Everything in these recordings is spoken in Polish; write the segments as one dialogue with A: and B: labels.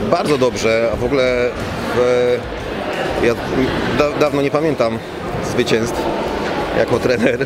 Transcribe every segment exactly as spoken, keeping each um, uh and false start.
A: bardzo dobrze, a w ogóle w, ja da, dawno nie pamiętam zwycięstw jako trener,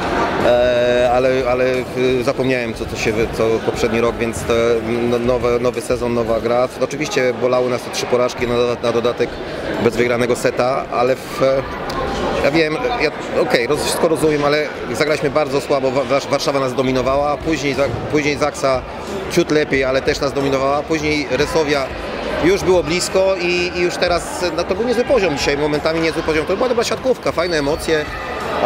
A: e, ale, ale zapomniałem co, co się co poprzedni rok, więc to nowy, nowy sezon, nowa gra. Oczywiście bolały nas te trzy porażki na, na dodatek bez wygranego seta, ale w, ja wiem, ja, okej, okay, wszystko rozumiem, ale zagraliśmy bardzo słabo, Warszawa nas dominowała, później, później Zaksa ciut lepiej, ale też nas dominowała, później Resowia już było blisko i, i już teraz, no to był niezły poziom dzisiaj, momentami niezły poziom, to była dobra siatkówka, fajne emocje, eee,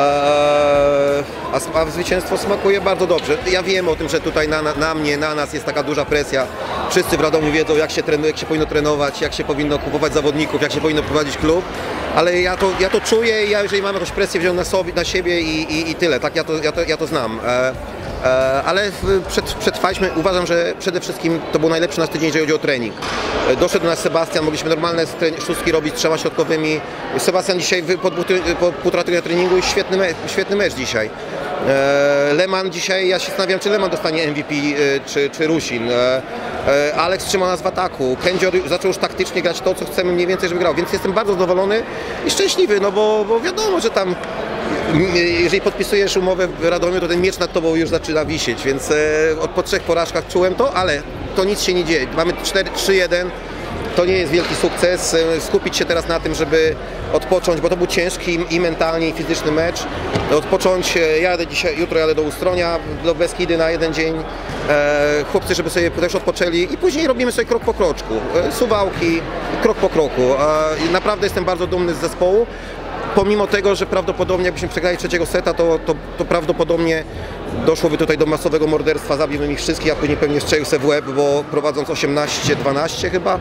A: a, a zwycięstwo smakuje bardzo dobrze. Ja wiem o tym, że tutaj na, na mnie, na nas jest taka duża presja, wszyscy w Radomiu wiedzą jak się, trenuje, jak się powinno trenować, jak się powinno kupować zawodników, jak się powinno prowadzić klub, ale ja to, ja to czuję i ja jeżeli mam jakąś presję wziąć na, sobie, na siebie i, i, i tyle, tak, ja to, ja to, ja to znam. Eee, Ale przed, przetrwaliśmy, uważam, że przede wszystkim to był najlepszy nasz tydzień, jeżeli chodzi o trening. Doszedł do nas Sebastian, mogliśmy normalne szóstki robić z trzema środkowymi. Sebastian dzisiaj po, po półtora tygodnia treningu i świetny, me, świetny mecz dzisiaj. Leman dzisiaj, ja się zastanawiam, czy Leman dostanie M V P, czy, czy Rusin. Alex trzyma nas w ataku. Kędzior zaczął już taktycznie grać to, co chcemy mniej więcej, żeby grał, więc jestem bardzo zadowolony i szczęśliwy, no bo, bo wiadomo, że tam jeżeli podpisujesz umowę w Radomiu, to ten miecz nad tobą już zaczyna wisieć, więc e, od po trzech porażkach czułem to, ale to nic się nie dzieje. Mamy cztery trzy jeden, to nie jest wielki sukces. E, skupić się teraz na tym, żeby odpocząć, bo to był ciężki i mentalnie, i fizyczny mecz. Odpocząć, e, jadę dzisiaj, jutro jadę do Ustronia, do Beskidy na jeden dzień. E, chłopcy, żeby sobie też odpoczęli i później robimy sobie krok po kroczku. E, Suwałki, krok po kroku. E, naprawdę jestem bardzo dumny z zespołu. Pomimo tego, że prawdopodobnie jakbyśmy przegrali trzeciego seta, to, to, to prawdopodobnie doszłoby tutaj do masowego morderstwa, zabiłbym ich wszystkich, a później pewnie strzelił se w łeb, bo prowadząc osiemnaście dwanaście chyba,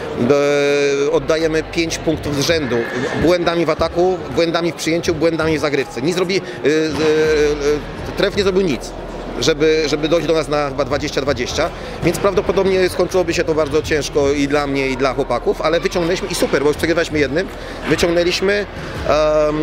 A: oddajemy pięć punktów z rzędu. Błędami w ataku, błędami w przyjęciu, błędami w zagrywce. Nie zrobi, yy, yy, tref nie zrobił nic, żeby, żeby dojść do nas na chyba dwadzieścia dwadzieścia, więc prawdopodobnie skończyłoby się to bardzo ciężko i dla mnie, i dla chłopaków, ale wyciągnęliśmy i super, bo już przegrywaliśmy jednym, wyciągnęliśmy um,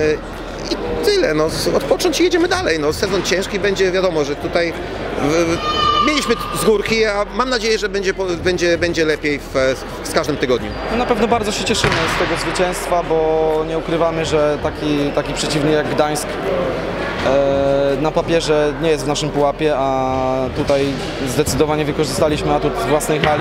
A: i tyle, no, odpocząć i jedziemy dalej, no, sezon ciężki będzie, wiadomo, że tutaj w, mieliśmy z górki, a mam nadzieję, że będzie, będzie, będzie lepiej w, z każdym tygodniem.
B: No na pewno bardzo się cieszymy z tego zwycięstwa, bo nie ukrywamy, że taki, taki przeciwnik jak Gdańsk na papierze nie jest w naszym pułapie, a tutaj zdecydowanie wykorzystaliśmy atut własnej hali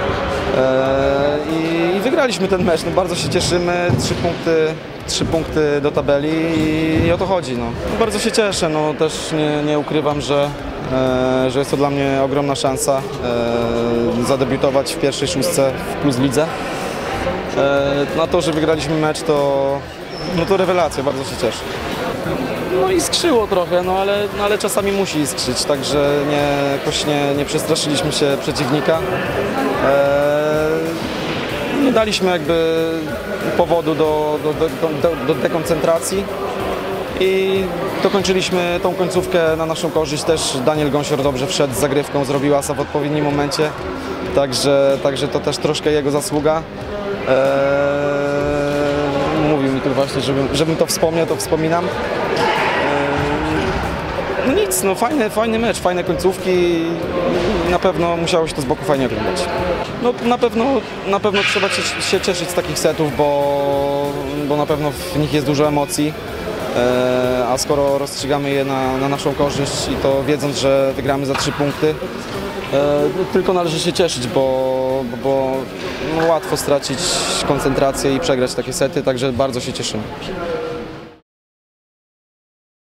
B: i wygraliśmy ten mecz. No bardzo się cieszymy, trzy punkty, trzy punkty do tabeli i o to chodzi. No. No bardzo się cieszę, no też nie, nie ukrywam, że, że jest to dla mnie ogromna szansa zadebiutować w pierwszej szóstce w Plus Lidze. Na to, że wygraliśmy mecz, to, no to rewelacja, bardzo się cieszę. No i skrzyło trochę, no ale, no ale czasami musi iskrzyć, także nie, jakoś nie, nie przestraszyliśmy się przeciwnika. Eee, nie daliśmy jakby powodu do, do, do, do, do dekoncentracji i dokończyliśmy tą końcówkę na naszą korzyść. Też Daniel Gąsior dobrze wszedł z zagrywką, zrobił asa w odpowiednim momencie, także, także to też troszkę jego zasługa. Eee, mówił mi tu właśnie, żebym, żebym to wspomniał, to wspominam. No nic, no fajny, fajny mecz, fajne końcówki i na pewno musiało się to z boku fajnie oglądać. No na pewno, na pewno trzeba się, się cieszyć z takich setów, bo, bo na pewno w nich jest dużo emocji, e, a skoro rozstrzygamy je na, na naszą korzyść i to wiedząc, że wygramy za trzy punkty, e, tylko należy się cieszyć, bo, bo no, łatwo stracić koncentrację i przegrać takie sety, także bardzo się cieszymy.